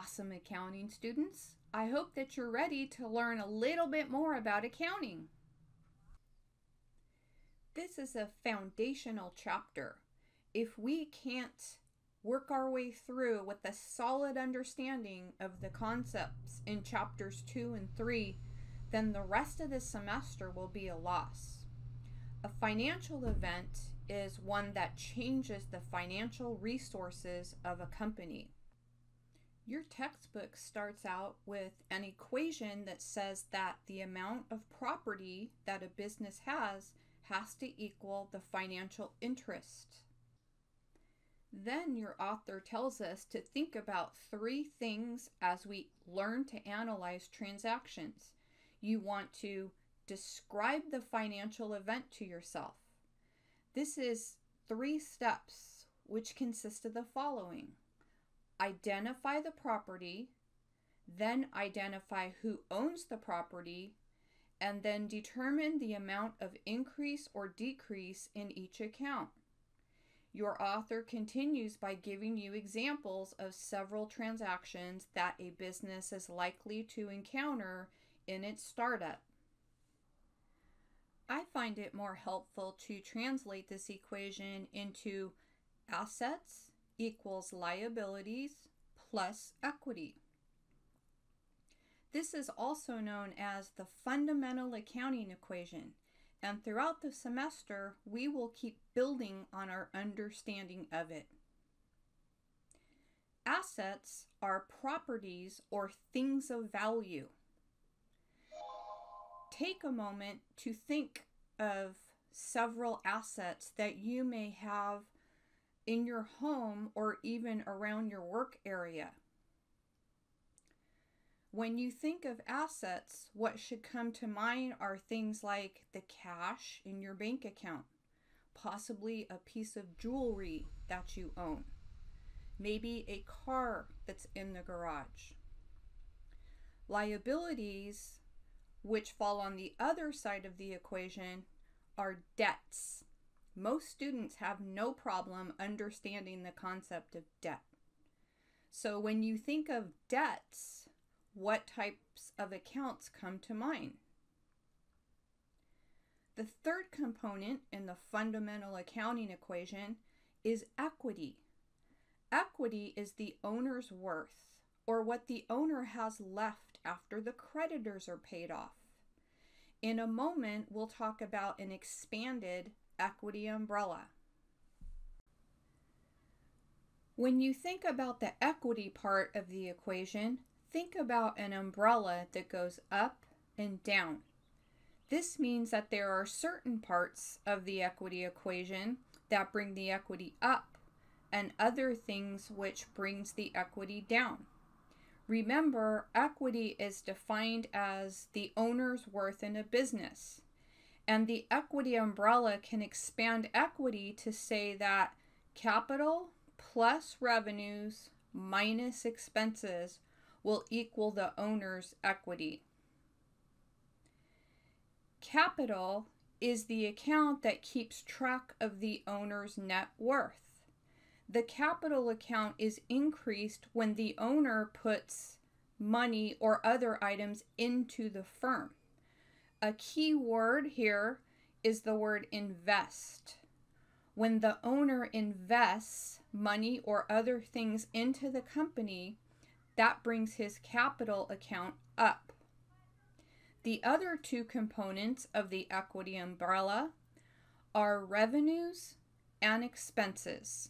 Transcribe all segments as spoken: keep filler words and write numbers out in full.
awesome accounting students. I hope that you're ready to learn a little bit more about accounting. This is a foundational chapter. If we can't work our way through with a solid understanding of the concepts in chapters two and three, then the rest of the semester will be a loss. A financial event is one that changes the financial resources of a company. Your textbook starts out with an equation that says that the amount of property that a business has has to equal the financial interest. Then your author tells us to think about three things as we learn to analyze transactions. You want to describe the financial event to yourself. This is three steps, which consist of the following. Identify the property, then identify who owns the property, and then determine the amount of increase or decrease in each account. Your author continues by giving you examples of several transactions that a business is likely to encounter in its startup. I find it more helpful to translate this equation into assets equals liabilities plus equity. This is also known as the fundamental accounting equation, and throughout the semester, we will keep building on our understanding of it. Assets are properties or things of value. Take a moment to think of several assets that you may have in your home or even around your work area. When you think of assets, what should come to mind are things like the cash in your bank account, possibly a piece of jewelry that you own, maybe a car that's in the garage. Liabilities, which fall on the other side of the equation, are debts. Most students have no problem understanding the concept of debt. So when you think of debts, what types of accounts come to mind? The third component in the fundamental accounting equation is equity. Equity is the owner's worth, or what the owner has left after the creditors are paid off. In a moment, we'll talk about an expanded equity umbrella. When you think about the equity part of the equation, think about an umbrella that goes up and down. This means that there are certain parts of the equity equation that bring the equity up and other things which brings the equity down. Remember, equity is defined as the owner's worth in a business. And the equity umbrella can expand equity to say that capital plus revenues minus expenses will equal the owner's equity. Capital is the account that keeps track of the owner's net worth. The capital account is increased when the owner puts money or other items into the firm. A key word here is the word invest. When the owner invests money or other things into the company, that brings his capital account up. The other two components of the equity umbrella are revenues and expenses.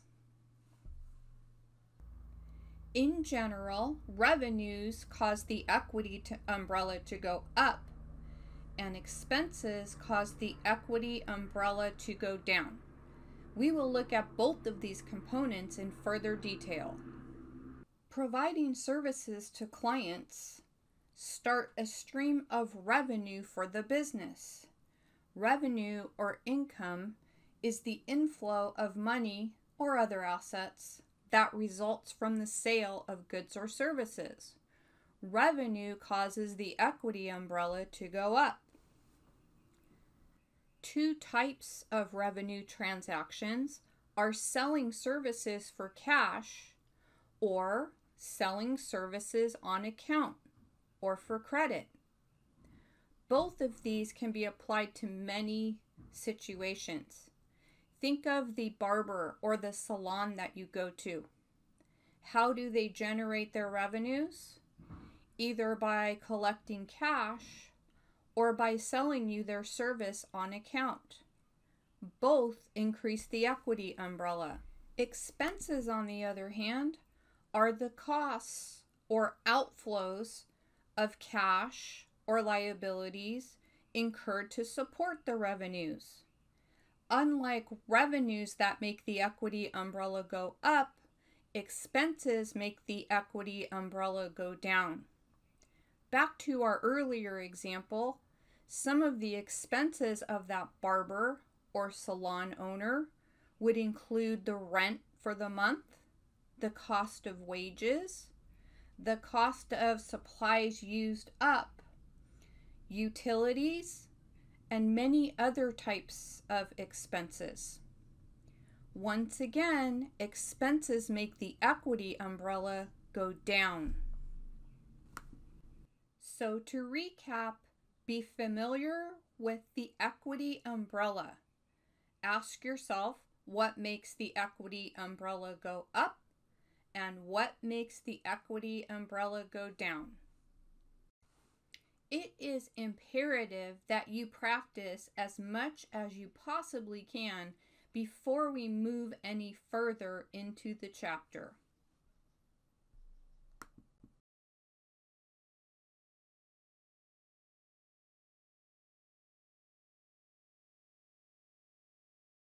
In general, revenues cause the equity to umbrella to go up, and expenses cause the equity umbrella to go down. We will look at both of these components in further detail. Providing services to clients start a stream of revenue for the business. Revenue or income is the inflow of money or other assets that results from the sale of goods or services. Revenue causes the equity umbrella to go up. Two types of revenue transactions are selling services for cash or selling services on account or for credit. Both of these can be applied to many situations. Think of the barber or the salon that you go to. How do they generate their revenues? Either by collecting cash or by selling you their service on account. Both increase the equity umbrella. Expenses, on the other hand, are the costs or outflows of cash or liabilities incurred to support the revenues. Unlike revenues that make the equity umbrella go up, expenses make the equity umbrella go down. Back to our earlier example, some of the expenses of that barber or salon owner would include the rent for the month, the cost of wages, the cost of supplies used up, utilities, and many other types of expenses. Once again, expenses make the equity umbrella go down. So to recap, be familiar with the equity umbrella. Ask yourself what makes the equity umbrella go up and what makes the equity umbrella go down. It is imperative that you practice as much as you possibly can before we move any further into the chapter.